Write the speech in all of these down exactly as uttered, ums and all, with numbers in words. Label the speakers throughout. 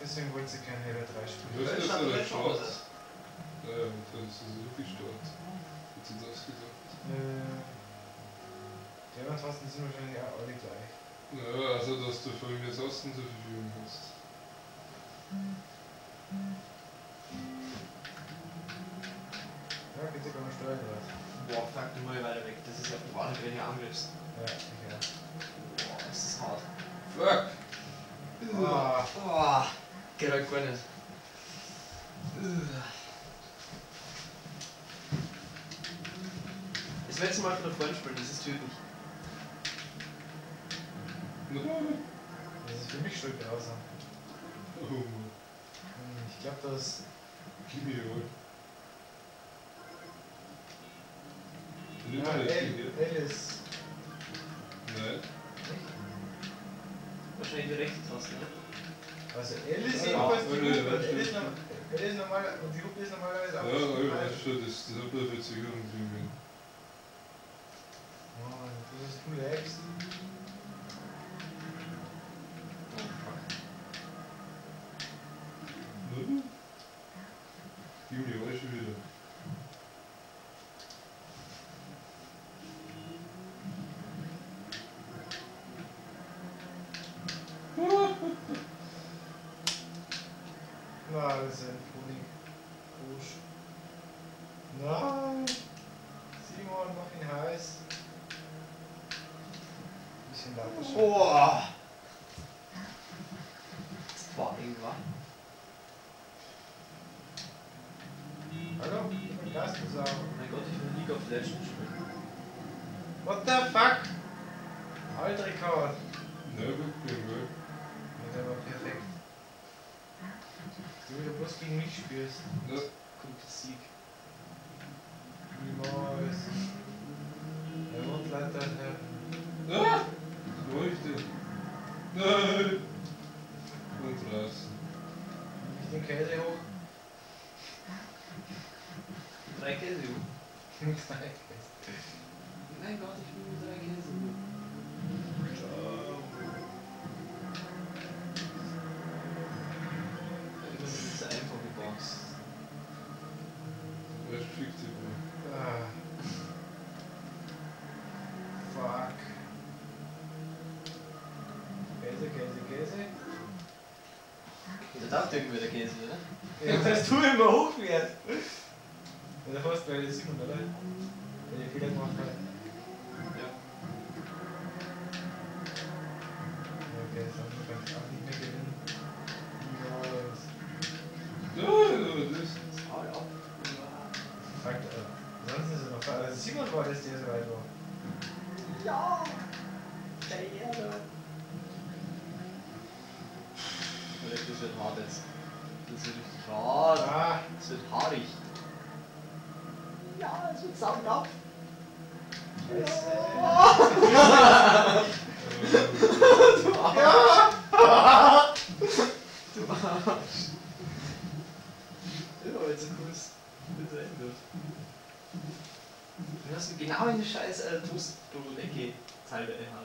Speaker 1: deswegen wollte sie kein Halo drei spielen.
Speaker 2: Was ist das
Speaker 3: der
Speaker 2: denn
Speaker 3: Chance?
Speaker 2: Start? Ja, ja, und dann ist das wirklich Start. Hat sie das gesagt?
Speaker 1: Äh, die anderen Tasten sind wahrscheinlich auch alle gleich.
Speaker 2: Ja, also dass du folgende Tasten zur Verfügung hast.
Speaker 1: Ja, bitte kann man steuern was.
Speaker 3: Boah, fuck, du mal weiter weg. Das ist ja wahr, wenn du angriffst.
Speaker 1: Ja, sicher.
Speaker 3: Boah, ist das hart.
Speaker 2: Fuck!
Speaker 1: Ah,
Speaker 3: Boah, geht halt gar nicht. Das letzte Mal von der Freund spielen, das ist tödlich.
Speaker 1: das ist für mich schon grausam.
Speaker 2: Oh Mann.
Speaker 1: Hm, Ich glaube, dass.
Speaker 2: Gib mir wohl.
Speaker 1: Ja, L, L ist.
Speaker 2: Nein.
Speaker 3: Wahrscheinlich die rechte Taste, ne?
Speaker 1: Also L ist
Speaker 2: Ja,
Speaker 1: jedenfalls die
Speaker 2: L,
Speaker 1: Hupe.
Speaker 2: ja,
Speaker 1: L ist,
Speaker 2: stimmt.
Speaker 1: norm- L ist normal und die Hupe ist normalerweise
Speaker 2: Ja,
Speaker 1: auch.
Speaker 2: ja, weißt du, das, das hat eine Verzögerung drin.
Speaker 1: Oh, du hast du lagst.
Speaker 3: Oh, fuck.
Speaker 2: Mhm. Gib mir wohl schon wieder.
Speaker 1: Na, das ist ein Pony. Kusch. Nein! Simon, mach ihn heiß. Bisschen lauter schon.
Speaker 3: Boah! Das war irgendwas.
Speaker 1: Hallo? Gas Sau.
Speaker 3: Oh mein Gott, ich will League of Legends spielen.
Speaker 1: What the fuck? Altrekord.
Speaker 2: Na gut, bin wohl.
Speaker 1: Ja, der war perfekt. Du wieder bloß gegen mich spielst.
Speaker 2: Na,
Speaker 3: Guter Sieg.
Speaker 1: Niemals. Er wohnt leider in
Speaker 2: ah! Was mach ich denn? Nein! Und draußen.
Speaker 1: ich den Käse hoch.
Speaker 3: Drei Käse.
Speaker 1: Nein.
Speaker 3: Mein Gott, ich will nur drei Käse. Das ist eine einfache Box.
Speaker 2: Weißt du, fickt sich mal.
Speaker 1: Ah. Fuck. Käse, Käse, Käse.
Speaker 3: Da darf irgendwer der Käse, oder?
Speaker 1: Ja, dass du immer hochfährst. Ja, da fährst du bei der Simon, oder? Wenn ihr Fehler gemacht habt.
Speaker 3: Ja.
Speaker 1: Okay, sonst kann ich auch nicht mehr gewinnen. Niemals.
Speaker 2: Ja, das.
Speaker 3: Hau ab.
Speaker 1: Fuck, äh, sonst ist es noch. Also Simon war das, der so weit war.
Speaker 3: Ja! Der Erde! Das wird hart jetzt. Das wird richtig hart.
Speaker 1: Ah,
Speaker 3: Das wird haarig. Ja, es wird sauber.
Speaker 1: Scheiße.
Speaker 3: Du Arsch!
Speaker 1: Ja!
Speaker 3: Du Arsch! Ja, jetzt ein Kuss. Das endet. Du hast genau in die scheiß äh, Toastbrot-Ecke Zeile gehabt.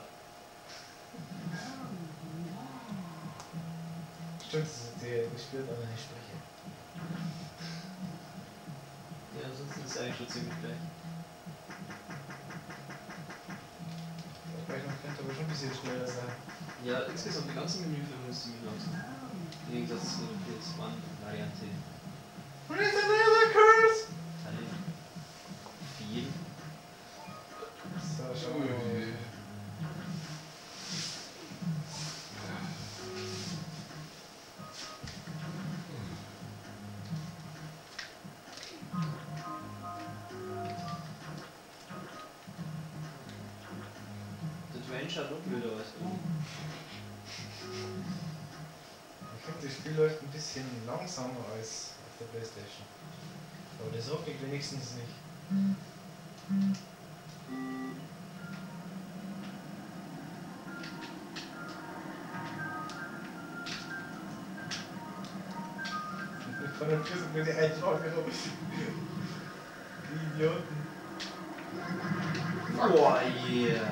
Speaker 1: Stimmt, das ist der gespielt, aber nicht spreche.
Speaker 3: Ja, sonst ist es eigentlich schon ziemlich gleich.
Speaker 1: Der Speicherung könnte aber schon ein bisschen schneller sein.
Speaker 3: Ja, insgesamt die ganze Menüführung ist ziemlich langsam. Im Gegensatz zur P S eins-Variante.
Speaker 1: What is another curse?
Speaker 3: Teil vier.
Speaker 1: So, schauen wir mal.
Speaker 2: Ui.
Speaker 3: Der Train schaut noch blöder aus.
Speaker 1: Ich finde, das Spiel läuft ein bisschen langsamer als auf der Playstation. Aber das ruckelt wenigstens nicht. Von der Tür sind nur die Einschauer rum. Die Idioten.
Speaker 3: Boah, yeah.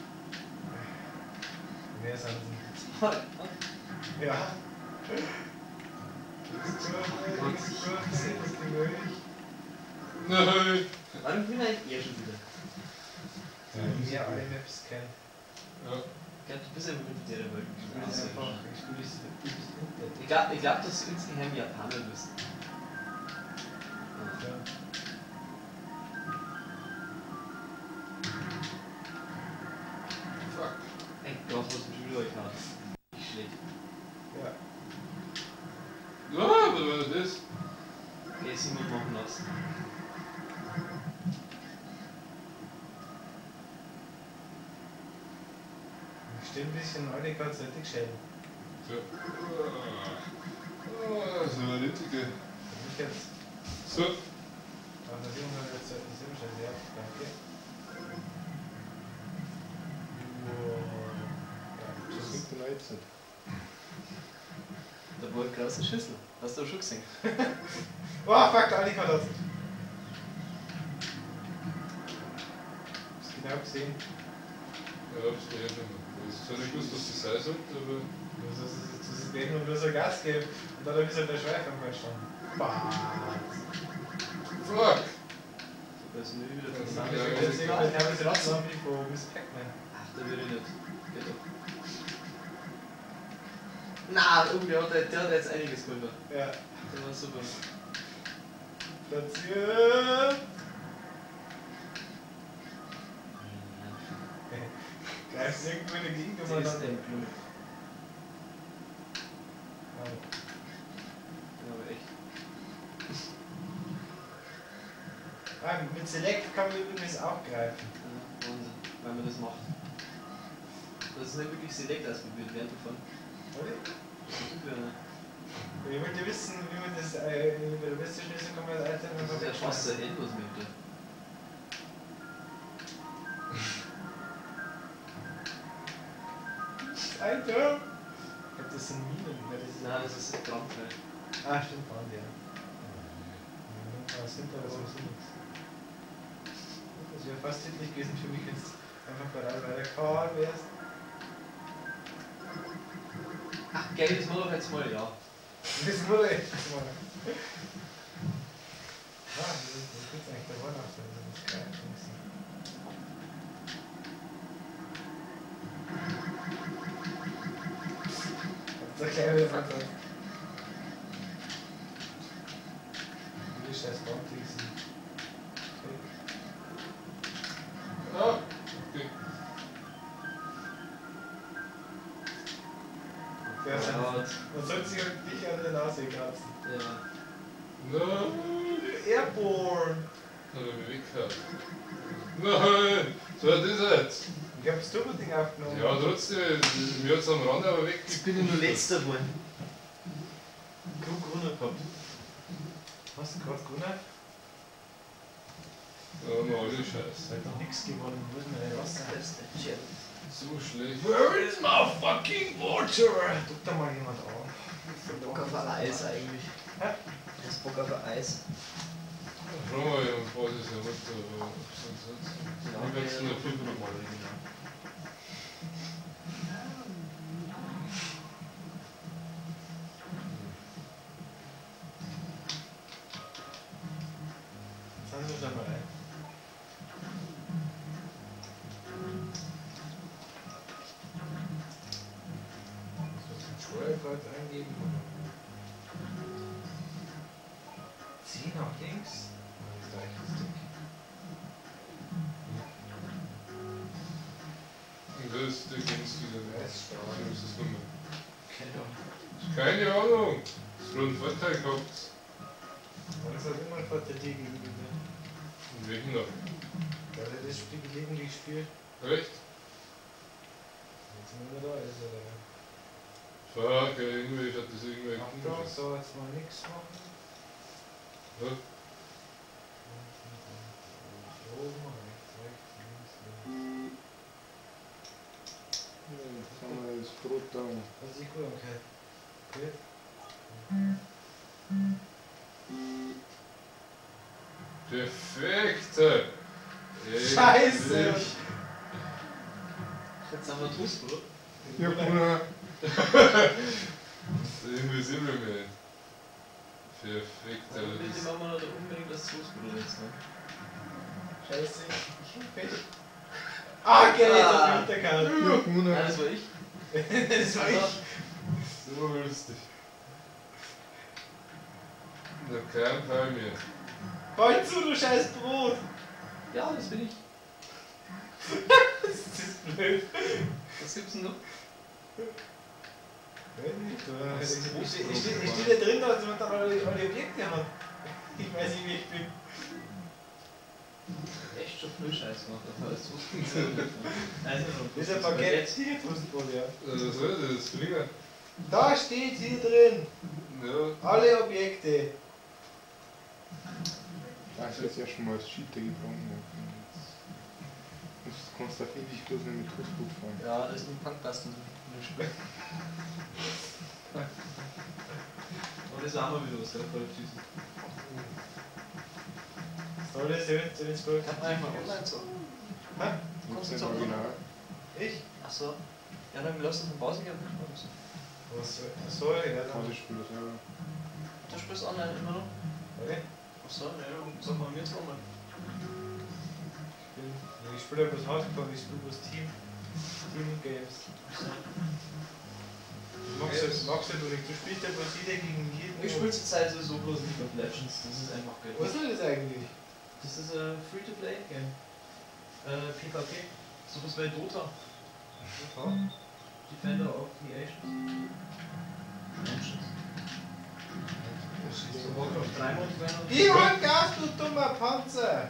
Speaker 1: Mehr sind sie.
Speaker 3: Toll.
Speaker 1: Ja.
Speaker 2: Nein!
Speaker 3: Warum bin ich eher schon wieder?
Speaker 1: Ja, alle Maps kennen.
Speaker 2: Ja.
Speaker 3: Ich glaube, du bist einfach in der Welt. Ich spiele das
Speaker 1: einfach.
Speaker 3: einfach.
Speaker 1: Ich spiele das Internet.
Speaker 3: Ich glaube, ich glaub, dass du insgeheim Japaner bist.
Speaker 1: Ja.
Speaker 2: Fuck.
Speaker 3: Ey, Gott, was mit Schüler ich habe. Nicht schlecht.
Speaker 1: Ja.
Speaker 2: Ja, was war das?
Speaker 3: Okay, Simon machen lassen.
Speaker 1: Steht ein bisschen alle Konzerte schäden.
Speaker 2: So. Ah, so eine Nittige.
Speaker 1: Ich jetzt.
Speaker 2: So.
Speaker 1: Ach, das Junge hat jetzt das ist schon sehr. Danke. Wow.
Speaker 4: Das sind dreizehn.
Speaker 3: Da war eine große Schüssel. Hast du auch schon gesehen?
Speaker 1: Oh, fuck, der Alika hat. Hast du genau gesehen?
Speaker 2: Ja, hab's gesehen. Ich habe nicht gewusst, was das sein sollte, aber.
Speaker 1: Das ist, das ist denen nur so Gas geben und dann ist halt der Schweif am gestanden. Bah.
Speaker 2: Fuck!
Speaker 3: Da ist mir wieder
Speaker 2: Das
Speaker 3: von
Speaker 2: ist
Speaker 1: Ich
Speaker 2: ja,
Speaker 1: will jetzt
Speaker 2: ja,
Speaker 1: irgendwann haben sie Ratzen wie von Miss Pac-Man.
Speaker 3: Ach, da will ich nicht. Geht doch. Na, irgendwie hat der, der hat jetzt einiges geholt.
Speaker 1: Ja.
Speaker 3: Der war super.
Speaker 1: Platziert. Greifst irgendwo in die Gegend
Speaker 3: Das
Speaker 1: und
Speaker 3: ist
Speaker 1: dann.
Speaker 3: ein Klump.
Speaker 1: Ja.
Speaker 3: Ja, aber echt.
Speaker 1: Ah, mit Select kann man übrigens auch greifen.
Speaker 3: Ja, Wahnsinn, wenn man das macht. Das ist nicht wirklich Select ausprobiert während davon.
Speaker 1: Oder?
Speaker 3: Das ist super, ne?
Speaker 1: Ich wollte wissen, wie man das äh, bei der besten Schlüssel kann man das Item
Speaker 3: Das
Speaker 1: einfach
Speaker 3: ist ja fast
Speaker 1: wegschmeißen.
Speaker 3: ein Endlos-Map.
Speaker 1: Item! Ich glaube, das sind Minen. Weil das ist
Speaker 3: Nein, das ist ein Traumteil.
Speaker 1: ah, stimmt, waren die ja. Ja, das sind aber sowieso nichts. Das wäre fast tödlich gewesen für mich jetzt einfach bereit, weil der K wärst.
Speaker 3: Ach, geil, das war doch jetzt mal, ja.
Speaker 1: Das wurde echt mal. Ah, das ist das ist eigentlich der Weihnachten, das ist geil. So kleine Sache. Die scheiß Bounties sind.
Speaker 2: Ah, okay.
Speaker 1: Wer ist
Speaker 3: Ja,
Speaker 1: das? Man sollte sich halt nicht an der Nase kratzen.
Speaker 3: ja.
Speaker 2: Nein!
Speaker 1: Airborne!
Speaker 2: Hat er mich weggehauen. Nein! So, das ist jetzt.
Speaker 1: Ich hab das Turbo-Ding aufgenommen.
Speaker 2: Ja, trotzdem, mir hat es am Rand aber weg.
Speaker 3: Jetzt bin ich nur letzter geworden. Klug runter gehabt.
Speaker 1: Hast du gerade gewonnen?
Speaker 2: Ja, mal alle Scheiße.
Speaker 1: Halt noch nichts gewonnen, wo ist denn dein Wasser?
Speaker 3: Das ist ein Chat.
Speaker 2: So schlecht.
Speaker 1: Where is my fucking water? Guck da mal jemand an.
Speaker 3: Bock auf ein Eis eigentlich.
Speaker 1: Hä?
Speaker 3: Das Bock auf ein Eis.
Speaker 2: Schau mal, ja, was ist ja mit der Abstandsatz. Ich werde es nur fünf
Speaker 3: nochmal original.
Speaker 1: Jetzt haben wir schon mal rein. Muss man zum Steuerkreuz eingeben? Zieh nach links. Und das gleiche Stick.
Speaker 2: Und das ist der günstige.
Speaker 1: Wer ist stark?
Speaker 2: Das ist das Nummer.
Speaker 1: Keine Ahnung.
Speaker 2: Keine Ahnung. Das hat einen Vorteil gehabt.
Speaker 1: Man ist halt immer ein Vorteil gegenüber.
Speaker 2: In welchem noch?
Speaker 1: Weil er das Spiel gelegentlich spielt.
Speaker 2: Recht?
Speaker 1: Jetzt sind wir da, ist er.
Speaker 2: Fuck, irgendwie hat das irgendwie
Speaker 1: Achtung, so jetzt mal nichts machen.
Speaker 2: Ja.
Speaker 1: Oben, rechts, rechts, links, links.
Speaker 4: Jetzt haben wir das Brot da.
Speaker 1: Das sieht gut aus, okay. Gut.
Speaker 2: Perfekt!
Speaker 1: Scheiße!
Speaker 2: Endlich.
Speaker 3: Jetzt haben wir Fußbrot jetzt, ne?
Speaker 1: Scheiße, ich hab Fett. Ah, geil, jetzt
Speaker 3: Ah.
Speaker 1: hab ich runtergehauen.
Speaker 4: Ja,
Speaker 3: Ja,
Speaker 4: gewonnen.
Speaker 3: das war ich.
Speaker 1: Das war ich.
Speaker 2: So lustig. Na, kein Fall mehr.
Speaker 1: Bald zu, du scheiß Brot.
Speaker 3: Ja, das bin ich.
Speaker 1: Das ist blöd.
Speaker 3: Was gibt's denn noch?
Speaker 1: Weiß nicht, oder?
Speaker 3: Das
Speaker 1: Ich
Speaker 3: ist
Speaker 1: ich- ich-
Speaker 3: Brotbrot.
Speaker 1: ich stehe da drin, dass man da alle, alle Objekte hat. Ich weiß nicht, wie ich bin.
Speaker 3: Echt schon viel Scheiß gemacht, aber alles wusste Also,
Speaker 1: Das ist ein Baguette hier, Fußbrot, ja.
Speaker 2: Also, was soll das? Flieger?
Speaker 1: Da steht hier drin.
Speaker 2: Ja.
Speaker 1: Alle Objekte.
Speaker 4: Da ist jetzt ja schon mal das Cheater gebraucht. Du kannst auf ewig bloß nicht mit Toastbrot fahren.
Speaker 3: Ja, das ist ein Punkkasten. Und das haben wir wieder was, ja, voll süß.
Speaker 1: Soll das jetzt, wenn es gut
Speaker 3: Kann man eigentlich mal online zocken?
Speaker 1: Hä?
Speaker 4: Gibt's nicht
Speaker 3: zocken?
Speaker 4: original?
Speaker 1: Ich?
Speaker 3: Achso. Ja, dann lass uns eine Pause geben.
Speaker 1: Was soll, soll ich? Ja, dann.
Speaker 4: Pausespiel selber.
Speaker 3: Du spielst online immer noch?
Speaker 1: Okay.
Speaker 3: Achso, ne, sag mal mir zweimal.
Speaker 1: Ich, bin, ich spiele ja bloß Hardcore, ich spiele bloß Team. Team Games. Magst du, magst du nicht? Du spielst ja bloß jeder gegen jeden.
Speaker 3: Ich spiele zurzeit sowieso bloß League of Legends, das ist einfach geil.
Speaker 1: Was ist das eigentlich?
Speaker 3: Das ist ein Free-to-Play-Game. Äh, PvP. So was wie Dota. Defender of the Ancients. Ancients. So Warcraft drei Mod werden und
Speaker 1: Geh mal Gas, du dummer Panzer!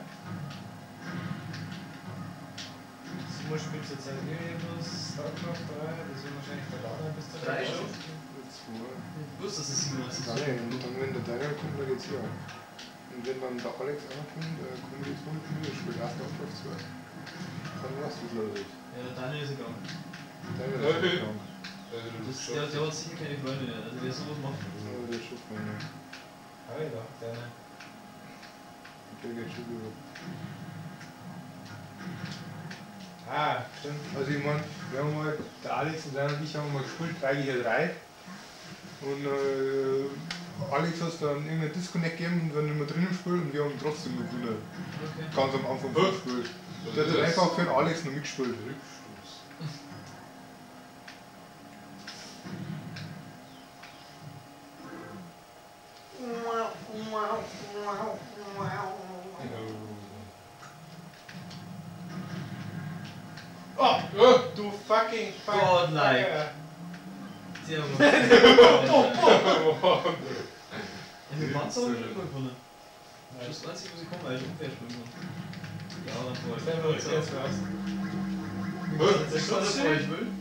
Speaker 1: Simon spielt jetzt halt irgendwas StarCraft drei, das wird wahrscheinlich der Lader bis zur
Speaker 3: Drei schon?
Speaker 4: Zwei.
Speaker 3: Ich wusste, dass es Simon ist.
Speaker 4: Nein, und dann wenn der Daniel kommt, dann geht's ja. Und wenn dann der Alex auch kommt, der kommt jetzt noch mit mir, spielt erst auf Platz zwei. Dann war's das, glaube ich.
Speaker 3: Ja, der Daniel ist egal.
Speaker 4: Daniel ist
Speaker 2: Okay.
Speaker 4: nicht krank.
Speaker 2: Also,
Speaker 3: Das,
Speaker 2: das
Speaker 3: der, der hat sicher keine Freunde mehr. Also wer sowas macht.
Speaker 4: Aber der ist schon von mir.
Speaker 1: Alter, deine.
Speaker 4: Der geht schon über.
Speaker 1: Ah, stimmt.
Speaker 4: Also ich meine, wir haben mal, der Alex und der und ich haben mal gespielt, drei gegen drei. Und äh, Alex hat dann irgendeinen Disconnect gegeben und wir nicht mehr drinnen gespielt und wir haben trotzdem noch gewonnen.
Speaker 3: Okay.
Speaker 4: Ganz am Anfang vom Spiel. Der hat dann einfach für den Alex noch mitgespielt.
Speaker 2: Rückstoß.
Speaker 1: Oh,
Speaker 2: Oh!
Speaker 1: du fucking fuck.
Speaker 3: Godlike.
Speaker 1: Fucker.
Speaker 3: Sehr gut. Ja, mit Panzer habe ich
Speaker 2: Jetzt,
Speaker 3: immer gewonnen. Das ist das einzige, was ich komme, weil ich unfair spielen kann. Ja, dann vor
Speaker 1: Stell mal
Speaker 3: ich.
Speaker 1: jetzt raus.
Speaker 3: Das ist schon bevor ich will.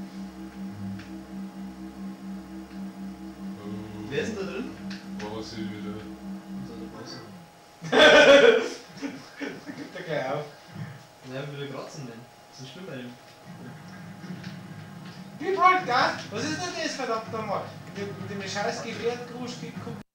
Speaker 3: Wer ist denn da drin?
Speaker 2: Was ist wieder?
Speaker 3: Unser Boss.
Speaker 1: Gib dir gleich auf.
Speaker 3: Ja, wieder kratzen denn. Das ist schlimm bei dem.
Speaker 1: Gib halt Gas! Was ist denn das verdammt nochmal? Mit dem, mit dem scheiß Gefährtengrusch